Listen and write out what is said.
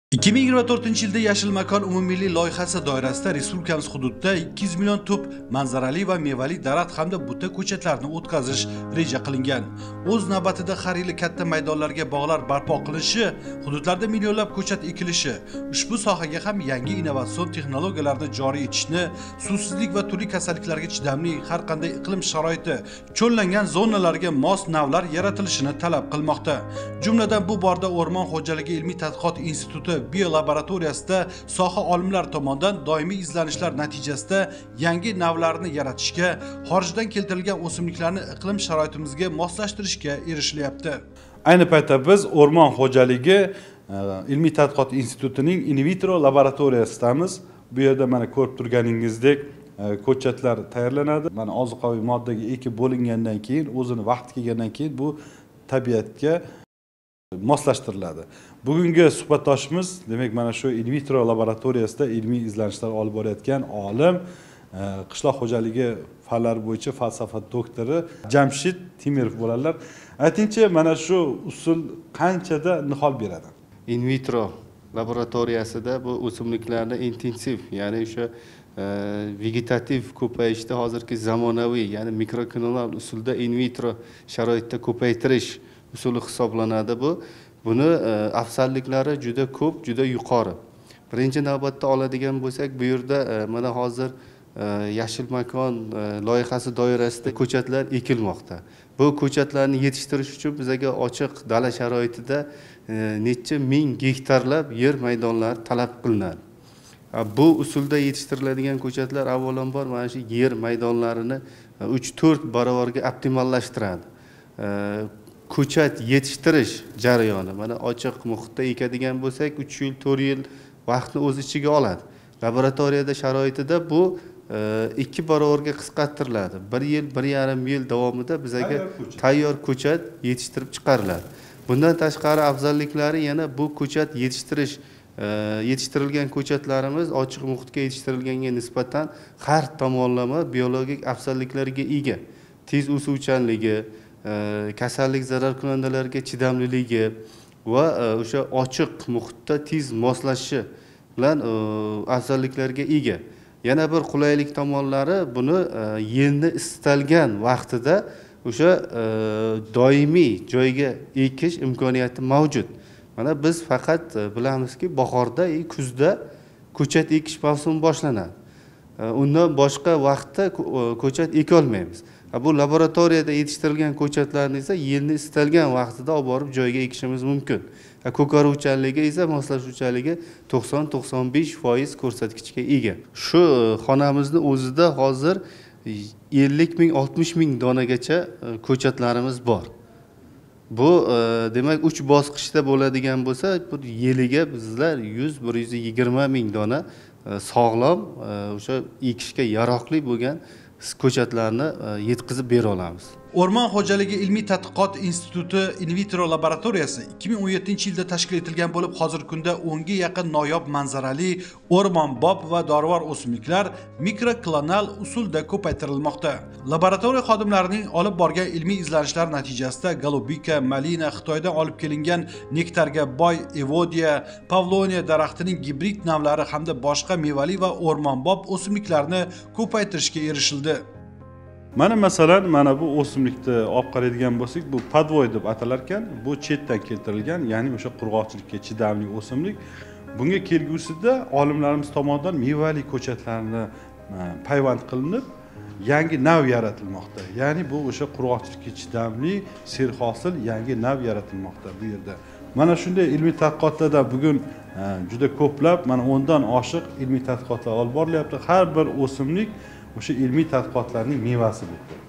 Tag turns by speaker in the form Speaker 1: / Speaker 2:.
Speaker 1: 2024-yilda Yashil makon umummilliy loyihasi doirasida respublikamiz hududida 200 million tup manzarali va mevali daraxt hamda buta ko'chatlarni o'tkazish reja qilingan. O'z navbatida har yili katta maydonlarga bog'lar barpo qilinishi, hududlarda millionlab ko'chat ekilishi, ushbu sohaga ham yangi innovatsion texnologiyalarni joriy etishni, suvsizlik va turli kasalliklarga chidamli har qanday iqlim sharoiti cho'llangan zonalarga mos navlar yaratilishini talab qilmoqda. Jumladan bu borada O'rmon xo'jaligi ilmiy tadqiqot instituti biolaboratoriyasida soha olimlari tomonidan doimiy izlanishlar natijasida yangi navlarni yaratishga, xorijdan keltirilgan o'simliklarni iqlim sharoitimizga moslashtirishga erishilyapti. Ayni paytda biz O'rmon xo'jaligi ilmiy tadqiqot institutining in vitro laboratoriyasidamiz. Bu yerda mana ko'rib turganingizdek ko'chatlar tayyorlanadi. Mana ozuqaviy moddaga ekib bo'lingandan keyin, o'zini vaqti kelgandan keyin bu tabiatga moslashtiriladi. Bugungi suhbatdoshimiz, demak, mana shu in vitro laboratoriyasida ilmiy izlanishlar olib borayotgan olim, qishloq xo'jaligi fanlari bo'yicha falsafa doktori Jamshid Temirov bo'ladilar. Aytingchi, mana shu usul qanchada nihol beradi?
Speaker 2: In vitro laboratoriyasida bu o'simliklarni intensiv, ya'ni o'sha vegetativ ko'payishda hozirgi zamonaviy, ya'ni mikroklonal usulda in vitro sharoitda ko'paytirish usuli hisoblanadi bu. Buni afzalliklari juda ko'p, juda yuqori. Birinchi navbatda oladigan bo'lsak, bu yerda mana hozir Yashil makon loyihasi doirasida ko'chatlar ekilmoqda. Bu ko'chatlarni yetishtirish uchun bizga ochiq dala sharoitida necha ming gektarlab yer maydonlari talab qilinadi. Bu usulda yetishtiriladigan ko'chatlar avvalambor mana shu yer maydonlarini 3-4 barobarga optimallashtiradi. Ko'chat yetishtirish jarayoni mana ochiq muhitda ekadigan bo'lsak 3 yil, 4 yil vaqtni o'z ichiga oladi. Laboratoriyada sharoitida bu 2 barobarga qisqartiriladi. 1 yil, 1,5 yil davomida bizga tayyor ko'chat yetishtirib chiqariladi. Bundan tashqari afzalliklari yana bu ko'chat yetishtirilgan ko'chatlarimiz ochiq muhitga yetishtirilganga nisbatan har tomonlama biologik afzalliklarga ega. Tez o'suvchanligi, kasallik zararkunandalarga chidamliligi va o'sha ochiq muhitda tez moslashishi bilan afzalliklarga ega. Yana bir qulaylik tomonlari buni yilni istalgan vaqtida o'sha doimiy joyga ekish imkoniyati mavjud. Mana biz faqat bilamizki, bahorda, kuzda ko'chat ekish mavsumi boshlanadi. Undan boshqa vaqtda ko'chat eka olmaymiz. Bu laboratoriyada yetishtirilgan ko'chatlarni esa yilni istalgan vaqtida olib borib joyga ekishimiz mumkin. Ko'karuvchanligi esa moslashuvchanligi 90-95% ko'rsatkichga ega. Shu xonamizni o'zida hozir 50 ming, 60 ming donagacha ko'chatlarimiz bor. Bu demak 3 bosqichda bo'ladigan bo'lsa, bu yiliga bizlar 100-120 ming dona sog'lom, o'sha ekishga yaroqli bo'lgan ko'chatlarni yetkazib bera olamiz.
Speaker 1: O'rmon xo'jaligi ilmiy tadqiqot instituti in vitro laboratoriyasi 2017-yilda tashkil etilgan bo'lib, hozirgi kunda 10 ga yaqin noyob manzarali, o'rmonbop va dorivor o'simliklar mikroklonal usulda ko'paytirilmoqda. Laboratoriya xodimlarining olib borgan ilmiy izlanishlar natijasida golubika, malina, Xitoydan olib kelingan nektarga boy Evodia, Pavlonia daraxtining gibrid navlari hamda boshqa mevali va o'rmonbop o'simliklarni ko'paytirishga erishildi. Mana masalan, mana bu o'simlikni olib qaraydigan bo'lsak, bu podvoy deb atalar ekan. Bu chetdan keltirilgan, ya'ni o'sha qurg'oqchilikka chidamli o'simlik. Bunga kelgusida olimlarimiz tomonidan mevali ko'chatlarni payvand qilinib, yangi nav yaratilmoqda. Ya'ni bu o'sha qurg'oqchilikka chidamli serhosil yangi nav yaratilmoqda bu yerda. Mana shunday ilmiy tadqiqotlarda bugun juda ko'plab, mana 10 dan oshiq ilmiy tadqiqotlar olib borilyapti. Har bir o'simlik o'sha ilmiy tadqiqotlarning mevasi bu.